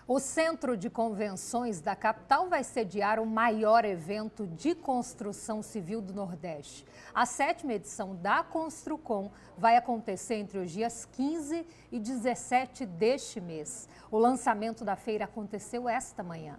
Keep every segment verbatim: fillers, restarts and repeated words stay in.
O Centro de Convenções da capital vai sediar o maior evento de construção civil do Nordeste. A sétima edição da Construcom vai acontecer entre os dias quinze e dezessete deste mês. O lançamento da feira aconteceu esta manhã.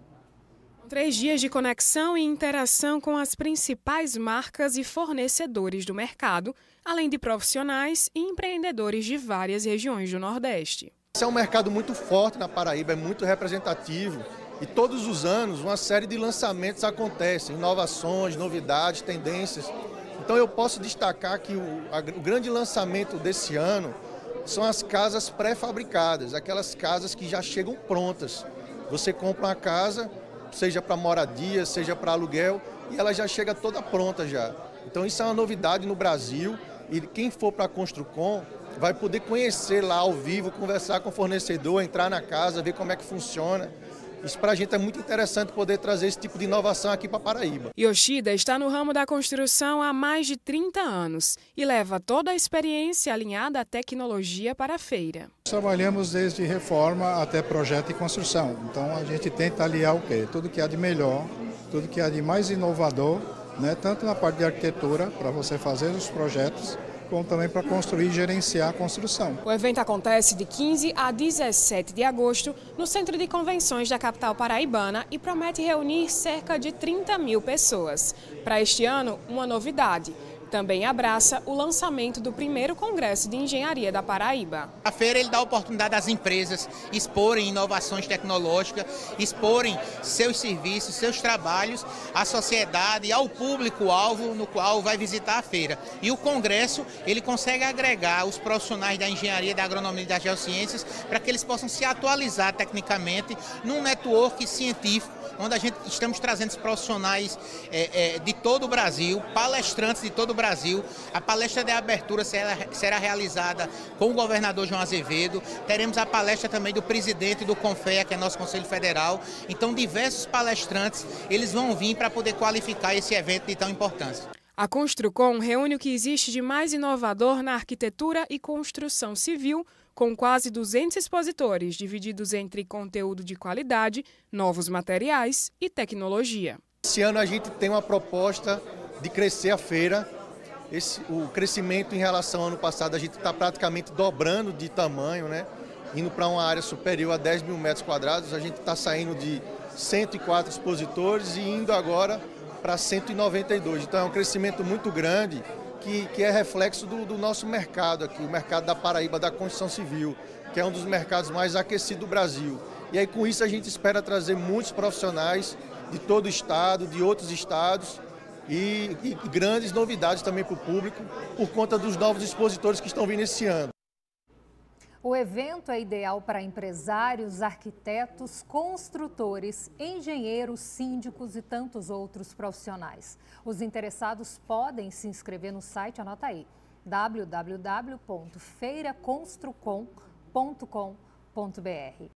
Três dias de conexão e interação com as principais marcas e fornecedores do mercado, além de profissionais e empreendedores de várias regiões do Nordeste. Esse é um mercado muito forte na Paraíba, é muito representativo e todos os anos uma série de lançamentos acontecem, inovações, novidades, tendências. Então eu posso destacar que o, a, o grande lançamento desse ano são as casas pré-fabricadas, aquelas casas que já chegam prontas. Você compra uma casa, seja para moradia, seja para aluguel, e ela já chega toda pronta já. Então isso é uma novidade no Brasil e quem for para a Construcom vai poder conhecer lá ao vivo, conversar com o fornecedor, entrar na casa, ver como é que funciona. Isso para a gente é muito interessante poder trazer esse tipo de inovação aqui para Paraíba. Yoshida está no ramo da construção há mais de trinta anos e leva toda a experiência alinhada à tecnologia para a feira. Trabalhamos desde reforma até projeto e construção. Então a gente tenta aliar o quê? Tudo que há de melhor, tudo que há de mais inovador, né? Tanto na parte de arquitetura, para você fazer os projetos, como também para construir e gerenciar a construção. O evento acontece de quinze a dezessete de agosto no Centro de Convenções da capital paraibana e promete reunir cerca de trinta mil pessoas. Para este ano, uma novidade. Também abraça o lançamento do primeiro Congresso de Engenharia da Paraíba. A feira ele dá a oportunidade às empresas exporem inovações tecnológicas, exporem seus serviços, seus trabalhos à sociedade e ao público-alvo no qual vai visitar a feira. E o Congresso ele consegue agregar os profissionais da engenharia, da agronomia e das geociências para que eles possam se atualizar tecnicamente num network científico, onde a gente estamos trazendo os profissionais é, é, de todo o Brasil, palestrantes de todo o Brasil. A palestra de abertura será, será realizada com o governador João Azevedo. Teremos a palestra também do presidente do CONFEA, que é nosso Conselho Federal. Então, diversos palestrantes eles vão vir para poder qualificar esse evento de tão importância. A Construcom reúne o que existe de mais inovador na arquitetura e construção civil, com quase duzentos expositores, divididos entre conteúdo de qualidade, novos materiais e tecnologia. Esse ano a gente tem uma proposta de crescer a feira. Esse, o crescimento em relação ao ano passado, a gente está praticamente dobrando de tamanho, né? Indo para uma área superior a dez mil metros quadrados. A gente está saindo de cento e quatro expositores e indo agora para cento e noventa e dois. Então é um crescimento muito grande que, que é reflexo do, do nosso mercado aqui, o mercado da Paraíba, da construção civil, que é um dos mercados mais aquecidos do Brasil. E aí com isso a gente espera trazer muitos profissionais de todo o estado, de outros estados e, e grandes novidades também para o público por conta dos novos expositores que estão vindo esse ano. O evento é ideal para empresários, arquitetos, construtores, engenheiros, síndicos e tantos outros profissionais. Os interessados podem se inscrever no site, anota aí, w w w ponto feira construcom ponto com ponto br.